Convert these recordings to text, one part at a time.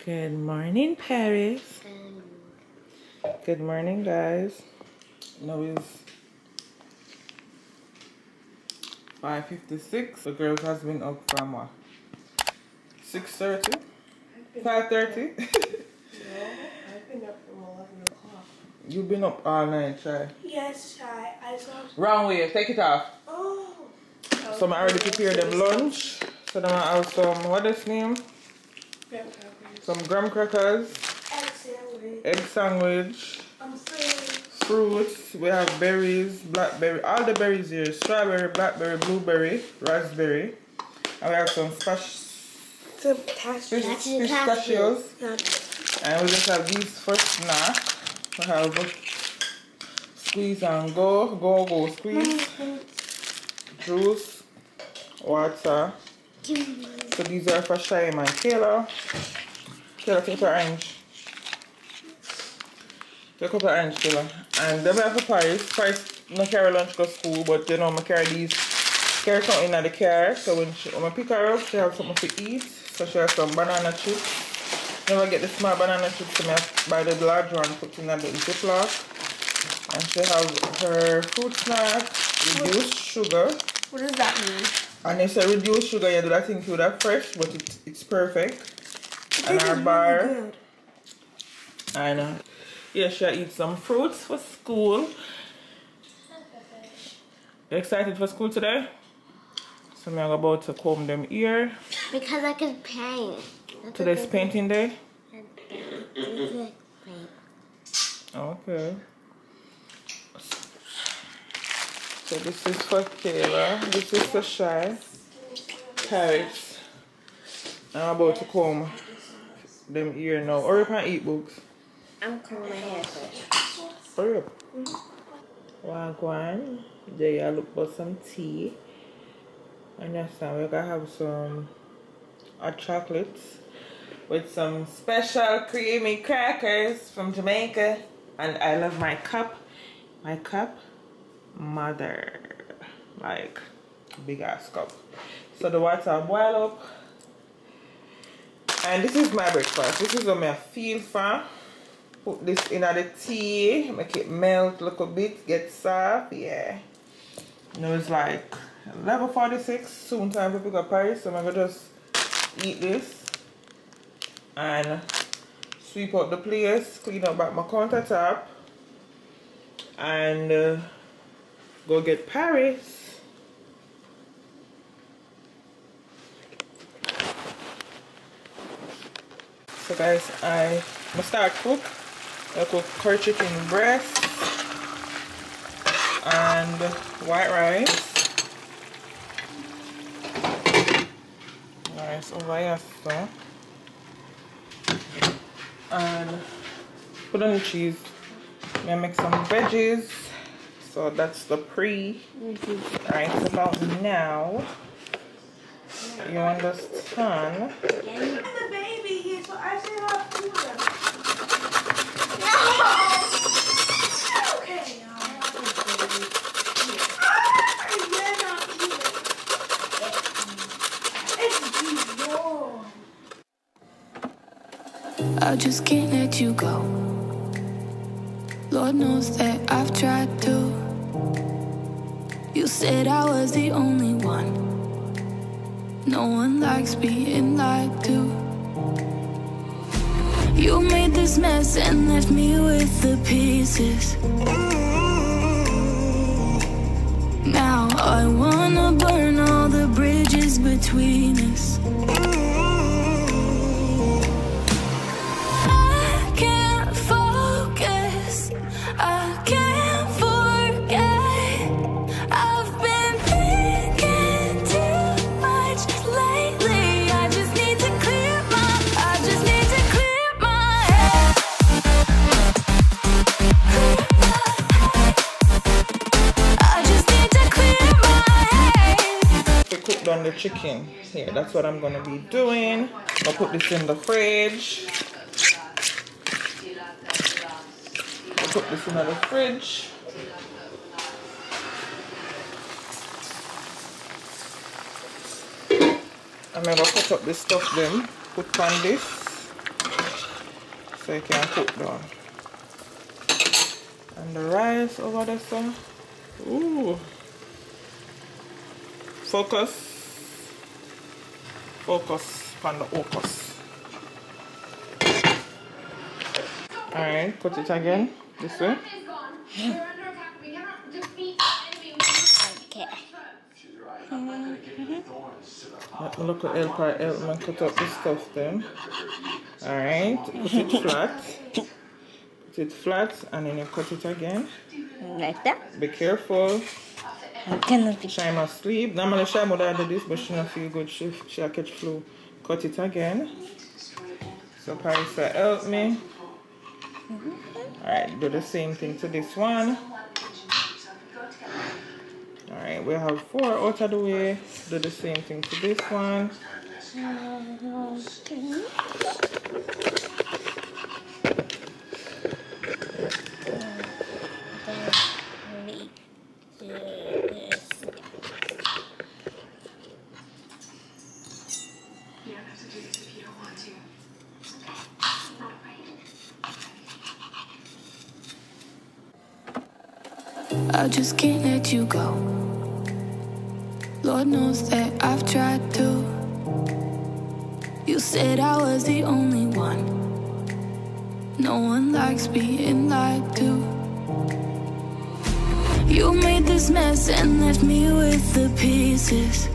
Good morning, Paris. Good morning, guys. Now it's 5:56. The girls has been up from what? 6:30? 5:30? No, I've been up from 11 o'clock. You've been up all night, Shy. Yes, Shy. I saw. Wrong way. Take it off. Oh. So I already prepared them lunch. So then I have some, what is name? Graham crackers. Some graham crackers. Egg sandwich. Egg sandwich. Fruits. We have berries, blackberry, all the berries here. Strawberry, blackberry, blueberry, raspberry. And we have some pistachios. And we just have these for snack. We have squeeze and go, squeeze. Juice, water. So these are for Shaima and Kayla. Kayla, take your orange. Take up your orange, Kayla. And then we have for Paris. Paris no carry lunch to school, but you know, I carry something in the car. So when I pick her up, she have something to eat. So she has some banana chips. Never get the small banana chips, so I buy the large one, put in the Ziploc. And she have her fruit snack, reduced sugar. What does that mean? And they say reduced sugar, you do that thing to that fresh, but it's perfect. And our bar. Really good. And yeah, she'll eat some fruits for school. You excited for school today? So I'm about to comb them ear. Because I can paint. Today's painting day? Okay. So this is for Kayla. This is for Shy. Paris. I'm about to comb them ear now. Or you can eat books. I'm combing my hair first. Hurry up. Wagwan. There I look for some tea. And next time we're gonna have some hot chocolates with some special creamy crackers from Jamaica. And I love my cup. My cup. Mother. Like big ass cup. So the water boil up. And this is my breakfast. This is what I feel for. Put this in the tea, make it melt a little bit, get soft, yeah. You know, it's like 11:46, soon time to pick up Paris, so I'm gonna just eat this and sweep out the place, clean up back my countertop, and go get Paris. So guys, I'm gonna start cook. I cook curry chicken breast and white rice. Rice over here, so. And put on the cheese. I'm gonna make some veggies. So that's the right about now. You understand? The baby here, so I should have food. I just can't let you go. Lord knows that I've tried to. You said I was the only one. No one likes being lied to. You made this mess and left me with the pieces. Now I wanna burn all the bridges between us. On the chicken here, that's what I'm gonna be doing. I'll put this in the fridge. I'll put this in the fridge. I'm gonna cut up the stuff then, put on this. so it can cook down. And the rice over there, so. Ooh. Focus on the focus. Alright, put it again this way. Okay. Let me look at help me cut up the stuff then. Alright, put it flat. Put it flat and then you cut it again. Like that? Be careful. I'm gonna be. She must sleep. Normally she would have done this, but she don't feel good. She'll catch flu. Cut it again. So Paris said, help me. Alright, do the same thing to this one. Alright, we have 4 out of the way. Do the same thing to this one. I just can't let you go. Lord knows that I've tried to. You said I was the only one. No one likes being lied to. You made this mess and left me with the pieces.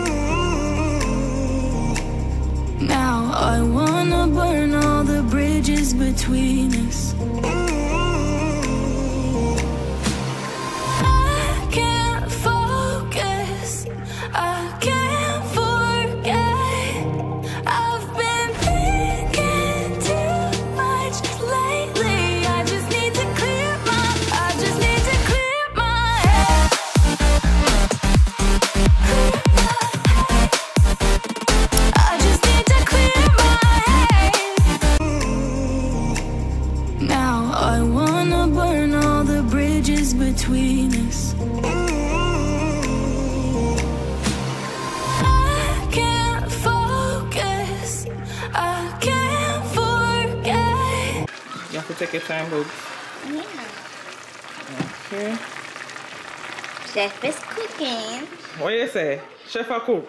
Now I wanna burn all the bridges between us. Between us, I can't focus, I can't forget. You have to take your time, boo. Yeah. Okay. Chef is cooking. What you say? Chef a cook.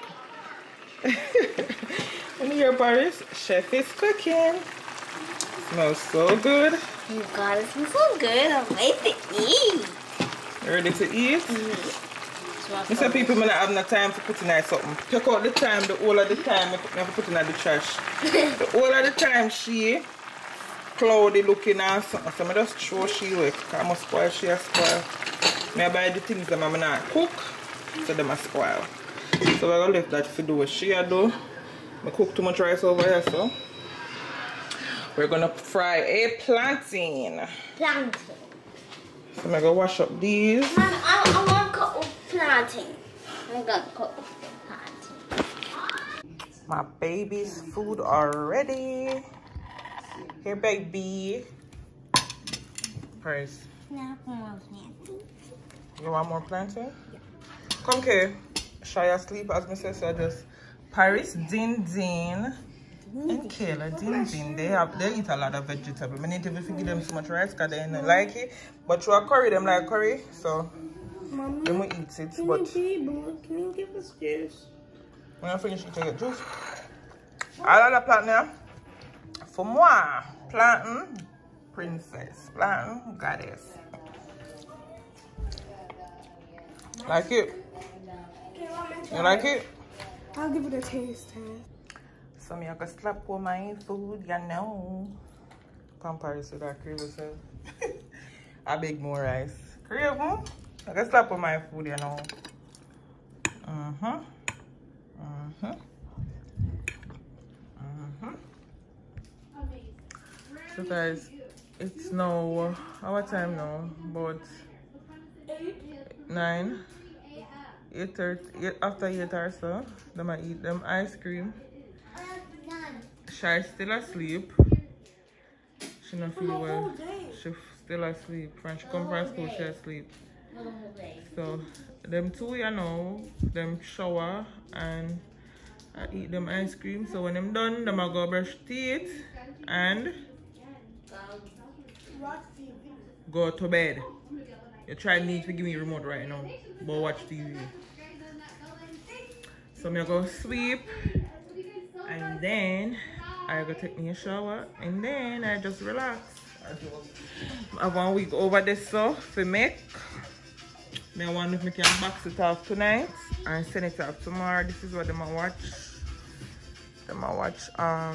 When you hear Paris, chef is cooking. Smells so good. You got it smells so good. I'm ready to eat. You ready to eat? I say people may not have no time to put in something. Take out the time, the whole of the time, you have to put in the trash. The whole of the time she cloudy looking and something. So I just throw she away. I must spoil, she a spoil. I buy the things that I'm not cook, so they must spoil. So we're gonna leave that to do what she do. I cook too much rice over here, so we're gonna fry a plantain. Plantain. So I'm gonna wash up these. Mom, I want to cook with plantain. I'm gonna cook with plantain. My baby's food already. Here, baby. Paris. Now for more plantain. You want more plantain? Yeah. Come here. Shia asleep as me say, so just Paris, Din Din, and Kayla, Din Din. They eat a lot of vegetables. I need to give them so much rice because they don't like it. But you are curry, them like curry, so Mommy, then we eat it. can But you give us juice? when I finish eating the juice, all of the plantain for moi. Plantain princess, plantain goddess. Like it? You like it? I'll give it a taste test. So me I can slap on my food, you know. Comparison to that crave yourself. I beg more rice. Crave, I can slap on my food, you know. So guys, it's now our time now, about 9. 8:30, after 8 or so, them I eat them ice cream. Shai's still asleep. She not feel well. She still asleep. When she come from school, she asleep. So them two, you know, them shower and I eat them ice cream. So when them done, them I go brush teeth and Go to bed. You try need to give me a remote right now, but watch TV. So I'm gonna go sleep, and then I go take me a shower, and then I just relax. I have 1 week over this stuff to make. I wonder if I can box it off tonight and send it off tomorrow. This is what I'm gonna watch. I'm gonna watch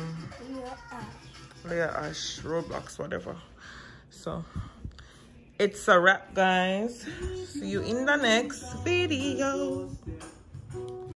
Leah Ash, Roblox, whatever. So it's a wrap, guys. See you in the next video.